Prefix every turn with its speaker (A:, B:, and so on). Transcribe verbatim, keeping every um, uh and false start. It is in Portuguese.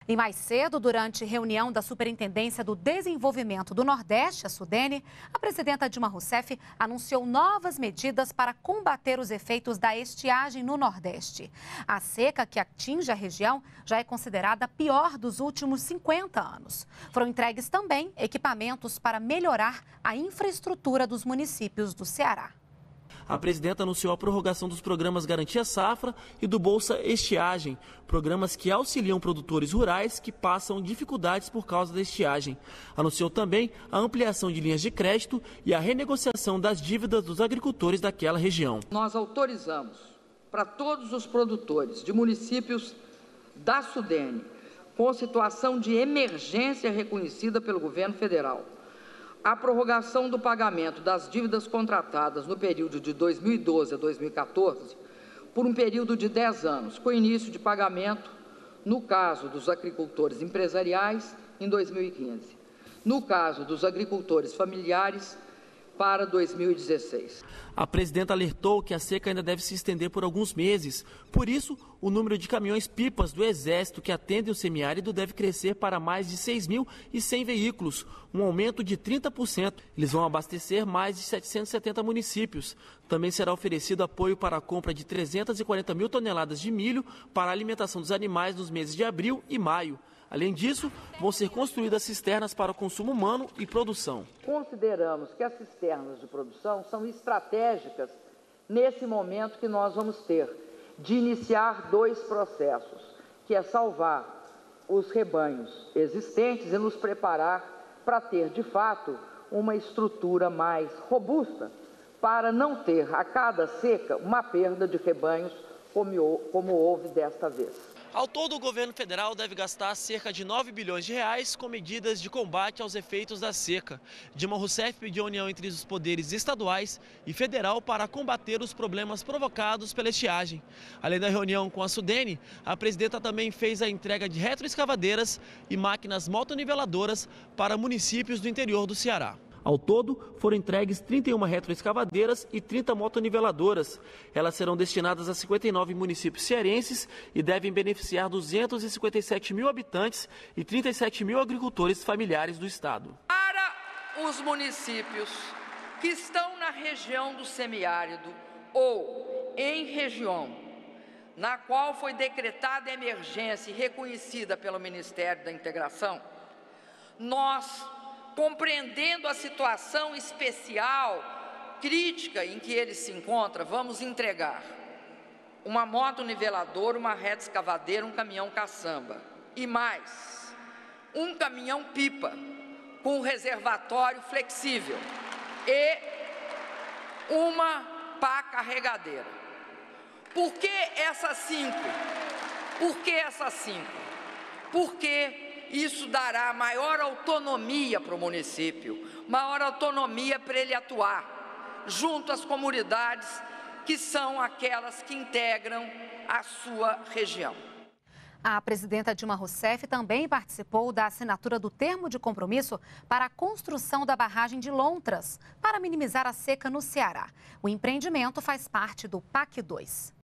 A: E mais cedo, durante reunião da Superintendência do Desenvolvimento do Nordeste, a Sudene, a presidenta Dilma Rousseff anunciou novas medidas para combater os efeitos da estiagem no Nordeste. A seca que atinge a região já é considerada a pior dos últimos cinquenta anos. Foram entregues também equipamentos para melhorar a infraestrutura dos municípios do Ceará.
B: A presidenta anunciou a prorrogação dos programas Garantia Safra e do Bolsa Estiagem, programas que auxiliam produtores rurais que passam dificuldades por causa da estiagem. Anunciou também a ampliação de linhas de crédito e a renegociação das dívidas dos agricultores daquela região.
C: Nós autorizamos para todos os produtores de municípios da Sudene com situação de emergência reconhecida pelo governo federal a prorrogação do pagamento das dívidas contratadas no período de dois mil e doze a dois mil e quatorze por um período de dez anos, com início de pagamento, no caso dos agricultores empresariais, em dois mil e quinze. No caso dos agricultores familiares, para dois mil e dezesseis.
B: A presidenta alertou que a seca ainda deve se estender por alguns meses. Por isso, o número de caminhões-pipas do Exército que atendem o semiárido deve crescer para mais de seis mil e cem veículos, um aumento de trinta por cento. Eles vão abastecer mais de setecentos e setenta municípios. Também será oferecido apoio para a compra de trezentas e quarenta mil toneladas de milho para a alimentação dos animais nos meses de abril e maio. Além disso, vão ser construídas cisternas para o consumo humano e produção.
C: Consideramos que as cisternas de produção são estratégicas nesse momento que nós vamos ter de iniciar dois processos, que é salvar os rebanhos existentes e nos preparar para ter, de fato, uma estrutura mais robusta, para não ter a cada seca uma perda de rebanhos como, como houve desta vez.
B: Ao todo, o governo federal deve gastar cerca de nove bilhões de reais com medidas de combate aos efeitos da seca. Dilma Rousseff pediu a união entre os poderes estaduais e federal para combater os problemas provocados pela estiagem. Além da reunião com a Sudene, a presidenta também fez a entrega de retroescavadeiras e máquinas motoniveladoras para municípios do interior do Ceará. Ao todo, foram entregues trinta e uma retroescavadeiras e trinta motoniveladoras. Elas serão destinadas a cinquenta e nove municípios cearenses e devem beneficiar duzentos e cinquenta e sete mil habitantes e trinta e sete mil agricultores familiares do estado.
C: Para os municípios que estão na região do semiárido ou em região na qual foi decretada emergência e reconhecida pelo Ministério da Integração, nós, compreendendo a situação especial, crítica em que ele se encontra, vamos entregar uma moto niveladora, uma reta escavadeira, um caminhão caçamba e mais um caminhão pipa com reservatório flexível e uma pá carregadeira. Por que essas cinco? Por que essas cinco? Porque isso dará maior autonomia para o município, maior autonomia para ele atuar junto às comunidades que são aquelas que integram a sua região.
A: A presidenta Dilma Rousseff também participou da assinatura do termo de compromisso para a construção da barragem de Lontras, para minimizar a seca no Ceará. O empreendimento faz parte do PAC dois.